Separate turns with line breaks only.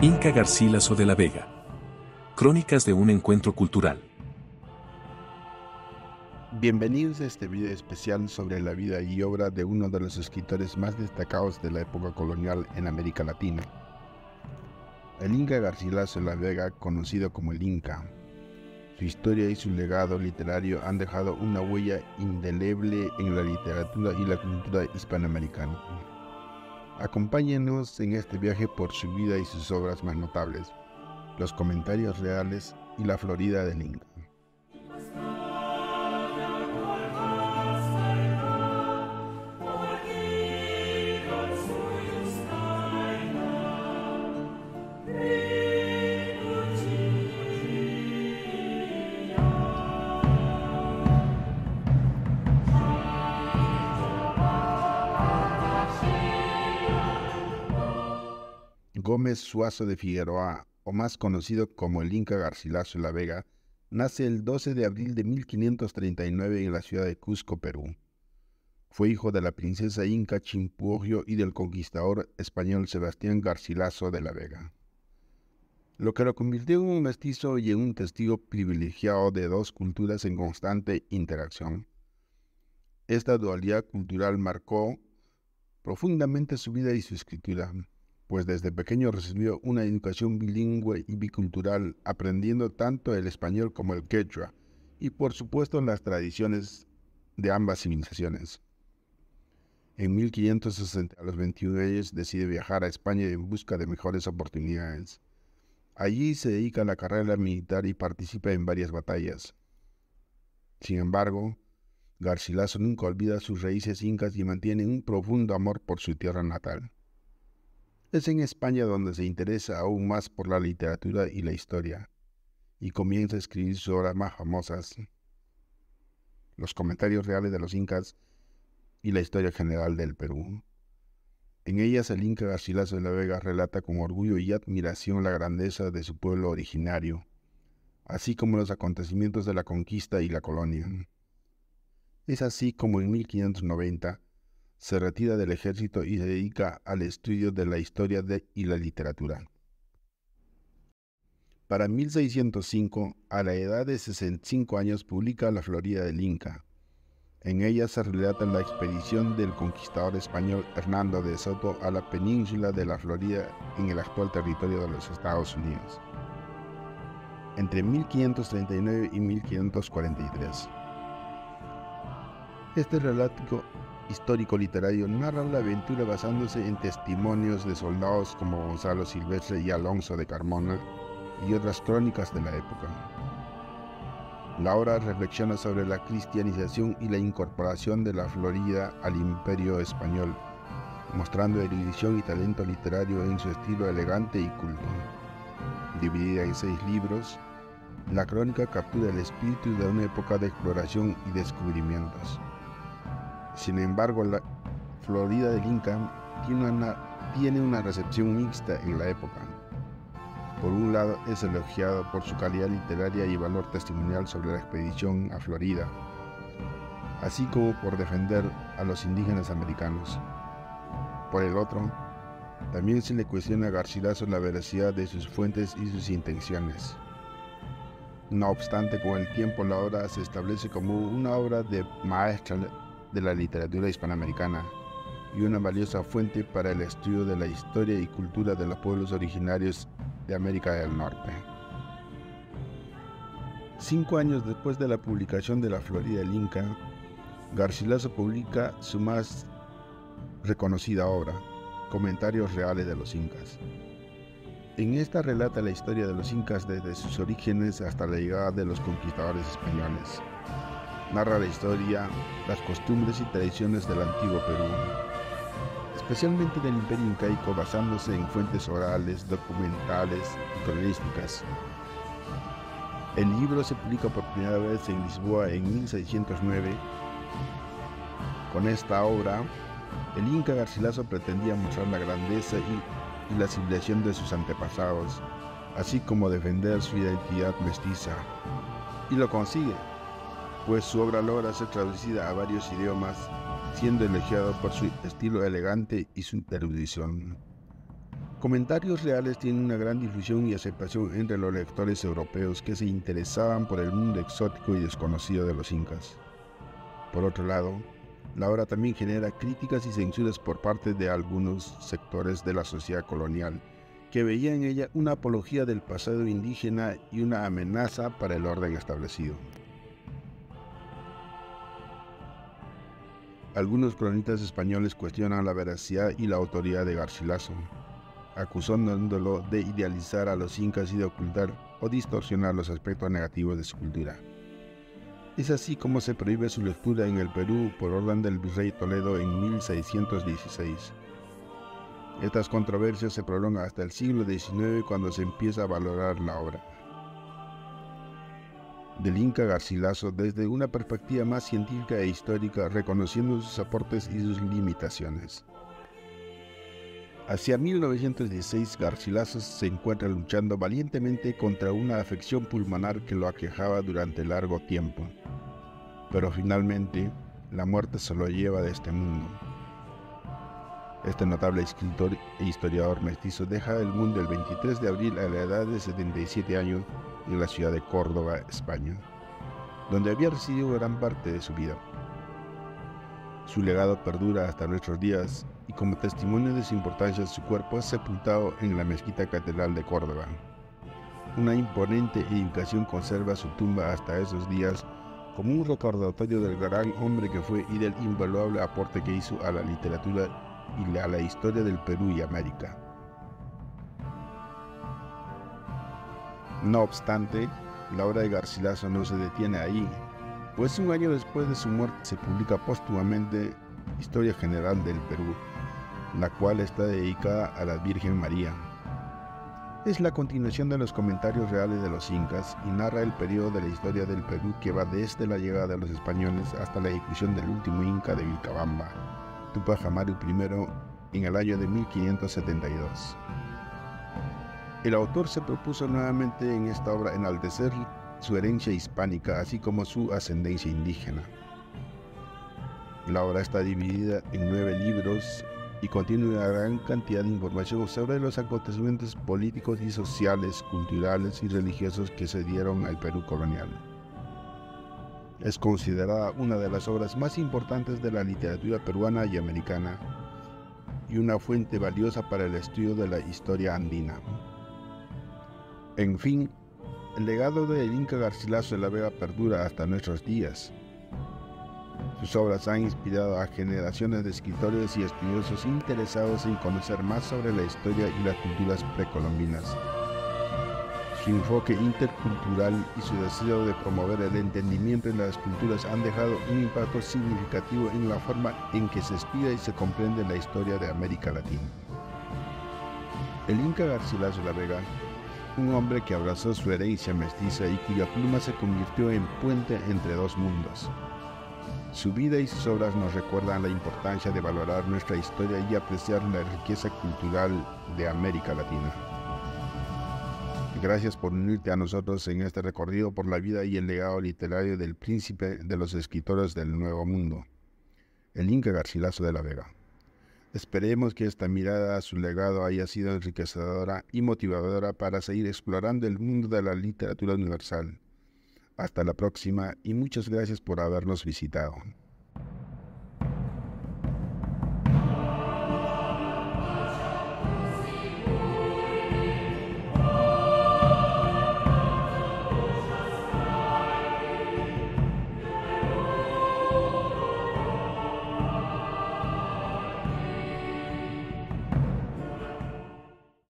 Inca Garcilaso de la Vega. Crónicas de un encuentro cultural.
Bienvenidos a este video especial sobre la vida y obra de uno de los escritores más destacados de la época colonial en América Latina. El Inca Garcilaso de la Vega, conocido como el Inca. Su historia y su legado literario han dejado una huella indeleble en la literatura y la cultura hispanoamericana. Acompáñenos en este viaje por su vida y sus obras más notables, los comentarios reales y la Florida del Inca. Gómez Suazo de Figueroa, o más conocido como el Inca Garcilaso de la Vega, nace el 12 de abril de 1539 en la ciudad de Cusco, Perú. Fue hijo de la princesa inca Chimpugio y del conquistador español Sebastián Garcilaso de la Vega, lo que lo convirtió en un mestizo y en un testigo privilegiado de dos culturas en constante interacción. Esta dualidad cultural marcó profundamente su vida y su escritura, pues desde pequeño recibió una educación bilingüe y bicultural, aprendiendo tanto el español como el quechua, y por supuesto las tradiciones de ambas civilizaciones. En 1560, a los 21 años, decide viajar a España en busca de mejores oportunidades. Allí se dedica a la carrera militar y participa en varias batallas. Sin embargo, Garcilaso nunca olvida sus raíces incas y mantiene un profundo amor por su tierra natal. Es en España donde se interesa aún más por la literatura y la historia, y comienza a escribir sus obras más famosas, los comentarios reales de los incas y la historia general del Perú. En ellas el Inca Garcilaso de la Vega relata con orgullo y admiración la grandeza de su pueblo originario, así como los acontecimientos de la conquista y la colonia. Es así como en 1590 se retira del ejército y se dedica al estudio de la historia y la literatura. Para 1605, a la edad de 65 años, publica La Florida del Inca. En ella se relata la expedición del conquistador español Hernando de Soto a la península de la Florida en el actual territorio de los Estados Unidos, entre 1539 y 1543. Este relato histórico-literario narra la aventura basándose en testimonios de soldados como Gonzalo Silvestre y Alonso de Carmona y otras crónicas de la época. La obra reflexiona sobre la cristianización y la incorporación de la Florida al Imperio Español, mostrando erudición y talento literario en su estilo elegante y culto. Dividida en 6 libros, la crónica captura el espíritu de una época de exploración y descubrimientos. Sin embargo, la Florida del Inca tiene una recepción mixta en la época. Por un lado, es elogiado por su calidad literaria y valor testimonial sobre la expedición a Florida, así como por defender a los indígenas americanos. Por el otro, también se le cuestiona a Garcilaso la veracidad de sus fuentes y sus intenciones. No obstante, con el tiempo la obra se establece como una obra de maestra de la literatura hispanoamericana y una valiosa fuente para el estudio de la historia y cultura de los pueblos originarios de América del Norte. 5 años después de la publicación de La Florida del Inca, Garcilaso publica su más reconocida obra, Comentarios Reales de los Incas. En esta relata la historia de los incas desde sus orígenes hasta la llegada de los conquistadores españoles. Narra la historia, las costumbres y tradiciones del antiguo Perú, especialmente del Imperio Incaico, basándose en fuentes orales, documentales y cronísticas. El libro se publica por primera vez en Lisboa en 1609. Con esta obra, el Inca Garcilaso pretendía mostrar la grandeza y la civilización de sus antepasados, así como defender su identidad mestiza. Y lo consigue, pues su obra logra ser traducida a varios idiomas, siendo elogiado por su estilo elegante y su erudición. Comentarios Reales tiene una gran difusión y aceptación entre los lectores europeos que se interesaban por el mundo exótico y desconocido de los incas. Por otro lado, la obra también genera críticas y censuras por parte de algunos sectores de la sociedad colonial, que veían en ella una apología del pasado indígena y una amenaza para el orden establecido. Algunos cronistas españoles cuestionan la veracidad y la autoridad de Garcilaso, acusándolo de idealizar a los incas y de ocultar o distorsionar los aspectos negativos de su cultura. Es así como se prohíbe su lectura en el Perú por orden del virrey Toledo en 1616. Estas controversias se prolongan hasta el siglo XIX, cuando se empieza a valorar la obra del Inca Garcilaso desde una perspectiva más científica e histórica, reconociendo sus aportes y sus limitaciones. Hacia 1916, Garcilaso se encuentra luchando valientemente contra una afección pulmonar que lo aquejaba durante largo tiempo, pero finalmente la muerte se lo lleva de este mundo. Este notable escritor e historiador mestizo deja el mundo el 23 de abril a la edad de 77 años en la ciudad de Córdoba, España, donde había residido gran parte de su vida. Su legado perdura hasta nuestros días y como testimonio de su importancia, su cuerpo es sepultado en la Mezquita Catedral de Córdoba. Una imponente edificación conserva su tumba hasta esos días como un recordatorio del gran hombre que fue y del invaluable aporte que hizo a la literatura y a la historia del Perú y América. No obstante, la obra de Garcilaso no se detiene ahí, pues un año después de su muerte se publica póstumamente Historia General del Perú, la cual está dedicada a la Virgen María. Es la continuación de los Comentarios Reales de los Incas y narra el periodo de la historia del Perú que va desde la llegada de los españoles hasta la ejecución del último Inca de Vilcabamba, Túpac Amaru I, en el año de 1572. El autor se propuso nuevamente en esta obra enaltecer su herencia hispánica, así como su ascendencia indígena. La obra está dividida en 9 libros y contiene una gran cantidad de información sobre los acontecimientos políticos y sociales, culturales y religiosos que se dieron al Perú colonial. Es considerada una de las obras más importantes de la literatura peruana y americana y una fuente valiosa para el estudio de la historia andina. En fin, el legado del Inca Garcilaso de la Vega perdura hasta nuestros días. Sus obras han inspirado a generaciones de escritores y estudiosos interesados en conocer más sobre la historia y las culturas precolombinas. Su enfoque intercultural y su deseo de promover el entendimiento en las culturas han dejado un impacto significativo en la forma en que se estudia y se comprende la historia de América Latina. El Inca Garcilaso de la Vega, un hombre que abrazó su herencia mestiza y cuya pluma se convirtió en puente entre dos mundos. Su vida y sus obras nos recuerdan la importancia de valorar nuestra historia y apreciar la riqueza cultural de América Latina. Gracias por unirte a nosotros en este recorrido por la vida y el legado literario del príncipe de los escritores del Nuevo Mundo, el Inca Garcilaso de la Vega. Esperemos que esta mirada a su legado haya sido enriquecedora y motivadora para seguir explorando el mundo de la literatura universal. Hasta la próxima y muchas gracias por habernos visitado.